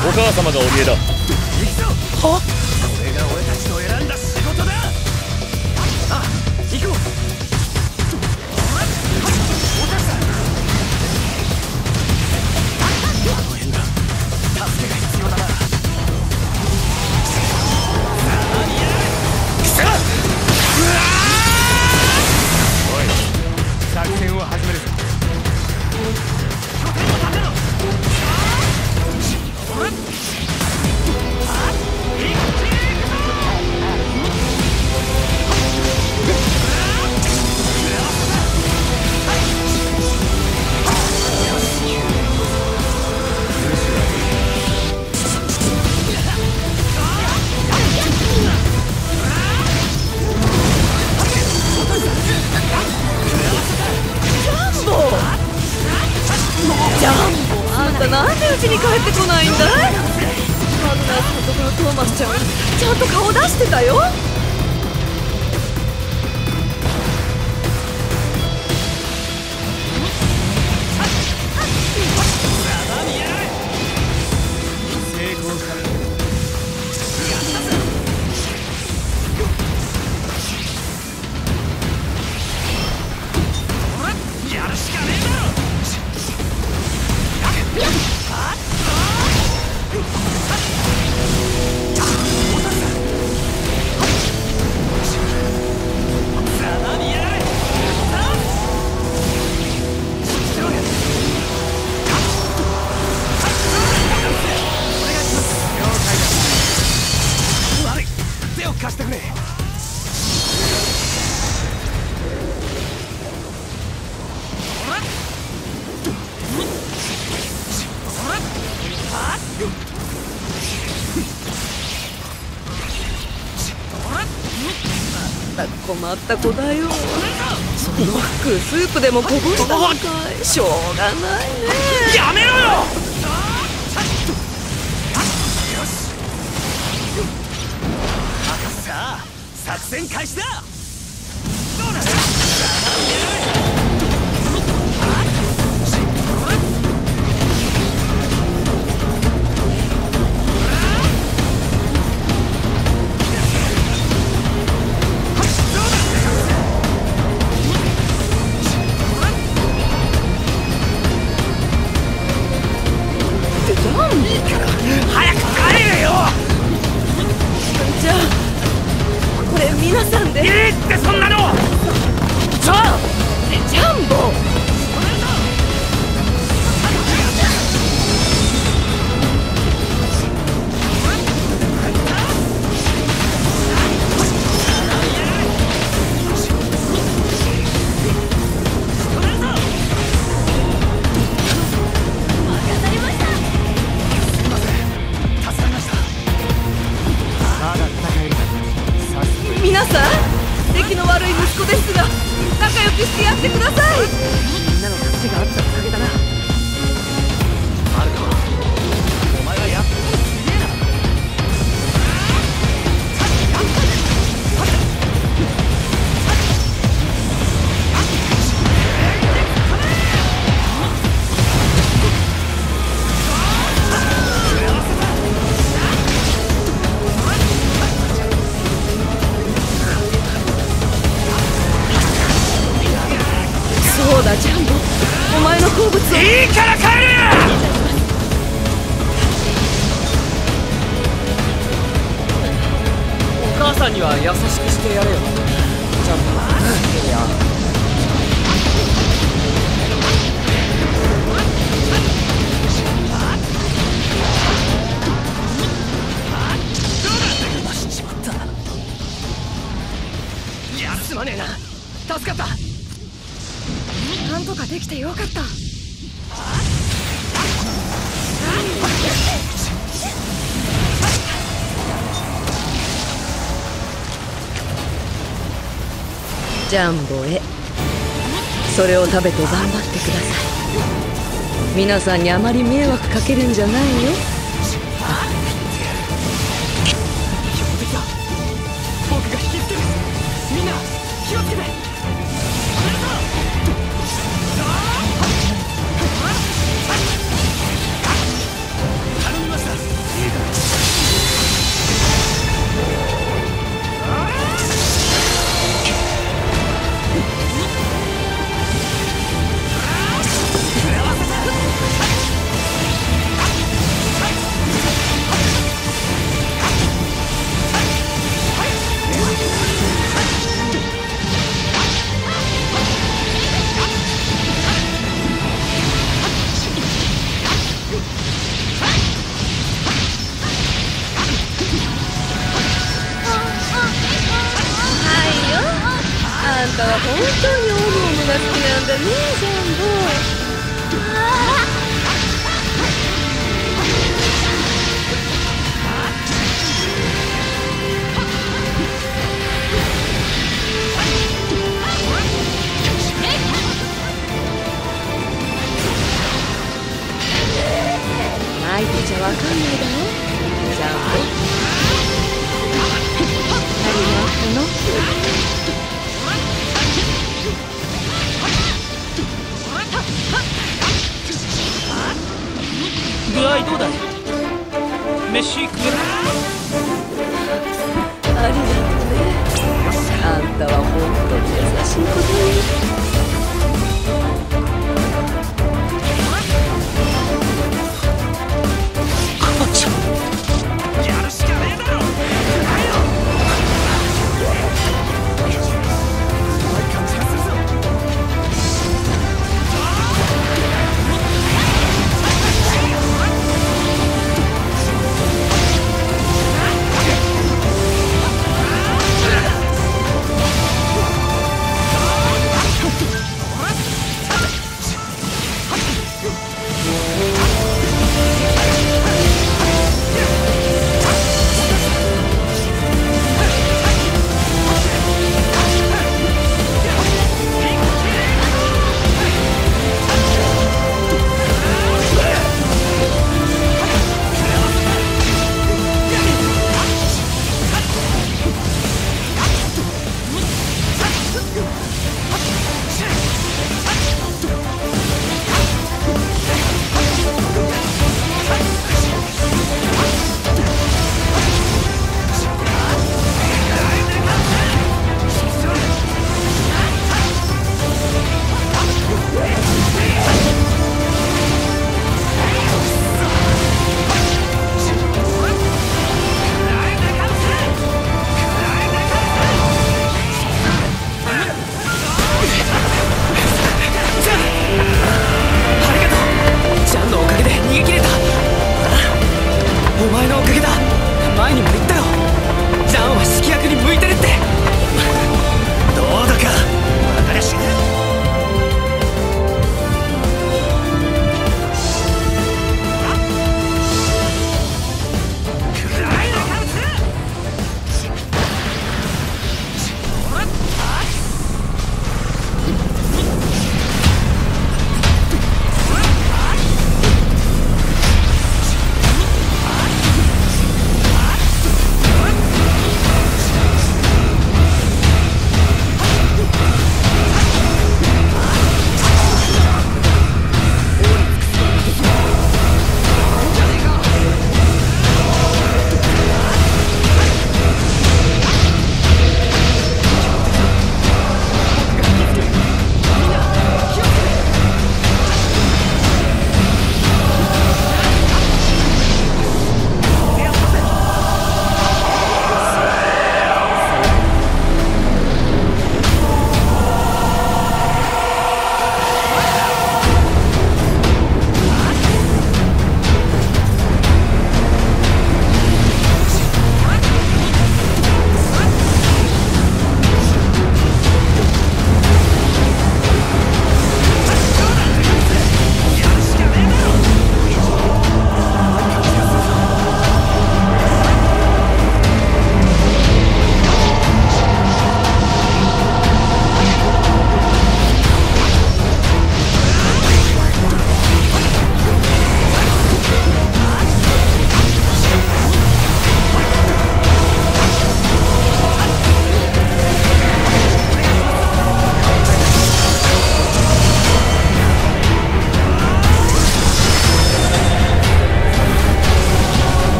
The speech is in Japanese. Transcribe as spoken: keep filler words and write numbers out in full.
お母様がお見えだ。は？ これが俺たちの選んだ仕事だ。あ、行こう。おたさん、あの変だ。助けが必要だな。くそ！うわー！おい、作戦を始めるぞ。拠点を立てろ。 ジャンボ、あんたなんでうちに帰ってこないんだい？マグナスのところトーマスちゃんちゃんと顔出してたよ。 成功したね。やるしかねえだろ。手を貸してくれ。 困った子だよ。その服スープでもこぼしたのかい。しょうがないね。 やめろよ。さあ、作戦開始だ。どうだ。早く帰れよ。 じゃあこれ皆さんで。 いいってそんなの。 そうジャンボ。皆さん、出来の悪い息子ですが仲良くしてやってください。みんなの助けがあったおかげだな。 マルコ、お前はやっぱりすげえな。 そうだジャンボ、お前の好物を。 いいから帰れ。 お母さんには優しくしてやれよ。ちゃんと。いや。 いや、すまねえな。助かった。 なんとかできてよかった。ジャンボへそれを食べて頑張ってください。皆さんにあまり迷惑かけるんじゃないよ。 僕が引きつける。みんな気をつけて。頼みました。 たは本当にオムオムが好きなんだね、ジャンボ。相手じゃわかんないだろ、ジャンボ。何があったの？ 具合どうだい？飯食える？ ありがとうね。あんたは本当に優しい子だよ。